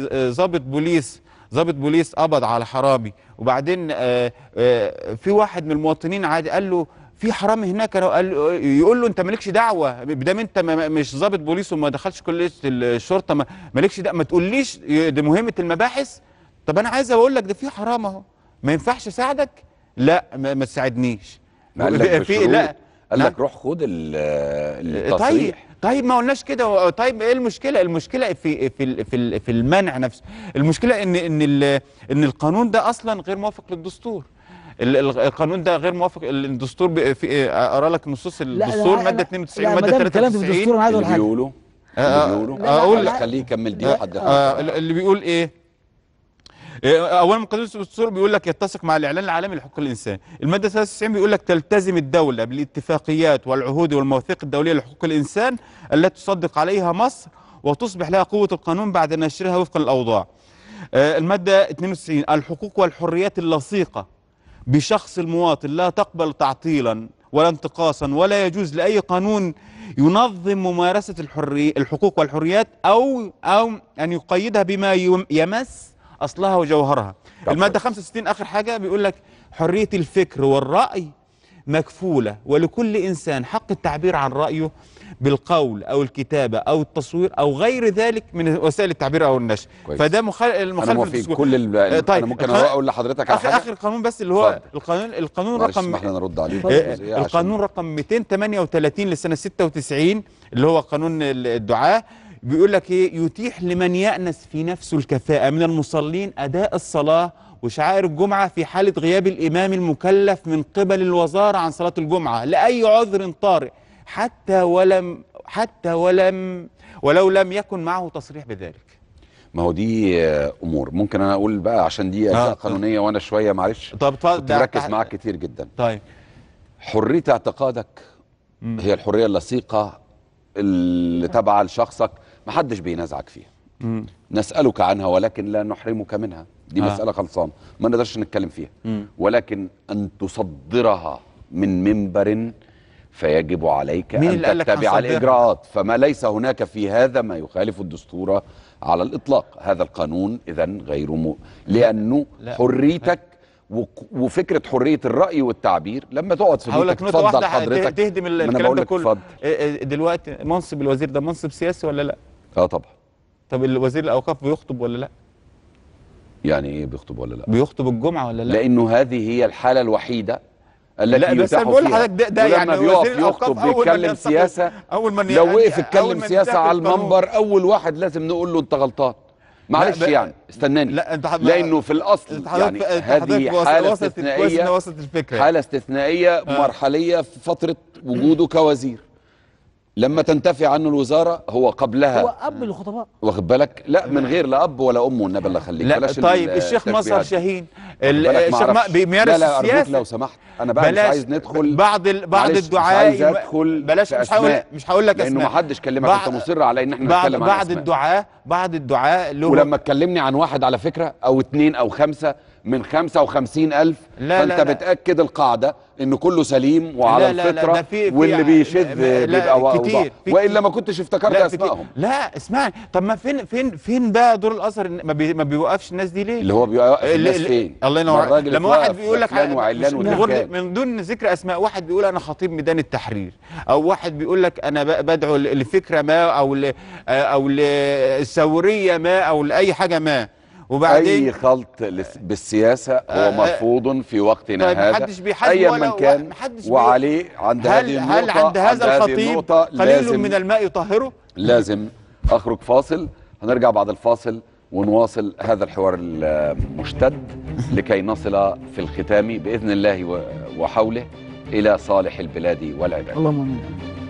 ضابط بوليس قبض على حرامي، وبعدين في واحد من المواطنين عادي قال له في حرامي هناك، يقول له انت مالكش دعوه، بدام انت مش ضابط بوليس وما دخلش كليه الشرطه، مالكش دعوه، ما تقوليش دي مهمه المباحث. طب انا عايز اقول لك ده في حرام اهو، ما ينفعش اساعدك؟ لا ما تساعدنيش. لا قال لك روح خد التصريح. طيب ما قلناش كده. طيب ايه المشكله؟ المشكله في المنع نفسه. المشكله ان القانون ده اصلا غير موافق للدستور. القانون ده غير موافق للدستور. اقرا لك نصوص الدستور، ماده 92 ماده 93 الدستور. انا عايز اقول حاجه بيقولوا اقول لك خليه يكمل دي لحد اللي بيقول ايه. اولا من قانون الدستور بيقول لك يتسق مع الاعلان العالمي لحقوق الانسان. الماده 93 بيقول لك تلتزم الدوله بالاتفاقيات والعهود والمواثيق الدوليه لحقوق الانسان التي تصدق عليها مصر وتصبح لها قوه القانون بعد نشرها وفقا للاوضاع. الماده 92 الحقوق والحريات اللصيقه بشخص المواطن لا تقبل تعطيلا ولا انتقاصا، ولا يجوز لاي قانون ينظم ممارسه الحقوق والحريات او ان يقيدها بما يمس اصلها وجوهرها. الماده 65 اخر حاجه بيقول لك حريه الفكر والراي مكفوله، ولكل انسان حق التعبير عن رايه بالقول او الكتابه او التصوير او غير ذلك من وسائل التعبير او النشر. فده مخالف للدستور. طيب انا ممكن اقول لحضرتك على حاجه؟ اخر قانون بس اللي هو القانون رقم اسمح لنا نرد عليه. القانون رقم 238 لسنه 96 اللي هو قانون الدعاة، بيقول لك ايه؟ يتيح لمن يأنس في نفسه الكفاءة من المصلين أداء الصلاة وشعائر الجمعة في حالة غياب الإمام المكلف من قبل الوزارة عن صلاة الجمعة لأي عذر طارئ، حتى ولو لم يكن معه تصريح بذلك. ما هو دي امور ممكن انا اقول بقى، عشان دي اجزاء قانونيه وانا شويه معلش كنت مركز معاك كتير جدا. طيب حريه اعتقادك هي الحريه اللصيقه اللي تابعه لشخصك، محدش بينازعك فيها. نسألك عنها ولكن لا نحرمك منها، دي مسألة خلصانة ما نقدرش نتكلم فيها. ولكن أن تصدرها من منبر فيجب عليك أن تتبع الإجراءات، فما ليس هناك في هذا ما يخالف الدستور على الإطلاق. هذا القانون إذن غير لأنه حريتك وفكره حريه الراي والتعبير لما تقعد في بيتك تفضل حضرتك تهدم الكلام ده كله. دلوقتي منصب الوزير ده منصب سياسي ولا لا؟ طبعا. طب الوزير الاوقاف بيخطب ولا لا؟ يعني ايه بيخطب ولا لا؟ بيخطب الجمعه ولا لا؟ لانه هذه هي الحاله الوحيده التي لا بس بقول لحضرتك ده يعني وزير الاوقاف بيتكلم سياسه، لو وقف يتكلم سياسه على المنبر اول واحد لازم نقول له انت غلطان. معلش يعني استناني. لا انت لانه في الاصل يعني هذه حاله استثنائيه، حاله استثنائيه مرحليه في فتره وجوده كوزير. لما تنتفي عنه الوزاره هو قبلها هو اب للخطباء، واخد بالك؟ لا من غير لا اب ولا ام والنبي الله يخليك. بلاش. طيب الشيخ مظهر شاهين الشيخ بيمارس السياسه. لو سمحت انا بقى مش عايز ندخل بعض الدعاء، مش عايز ادخل بلاش. مش هقول لك لانه ما حدش كلمك، انت مصر على ان احنا نتكلم عن بعض الدعاء له. ولما تكلمني عن واحد على فكره او اتنين او خمسه من 55,000 فانت بتاكد القاعده ان كله سليم وعلى الفطره، واللي بيشذ بيبقى كتير والا ما كنتش افتكرت اسمائهم. لا اسمعني، طب ما فين بقى دور الازهر؟ ما بيوقفش الناس دي ليه؟ اللي هو بيوقف الناس فين؟ الله ينور. لما واحد بيقول لك من دون ذكر اسماء، واحد بيقول انا خطيب ميدان التحرير، او واحد بيقول لك انا بدعو لفكره ما او لثوريه ما او لاي حاجه ما، وبعدين اي خلط بالسياسه هو مرفوض في وقتنا هذا ايا من كان، وعليه عند هذه النقطه. هل عند هذا الخطيب قليل من الماء يطهره؟ لازم اخرج فاصل، هنرجع بعد الفاصل ونواصل هذا الحوار المشتد لكي نصل في الختام باذن الله وحوله الى صالح البلاد والعباد. اللهم امين.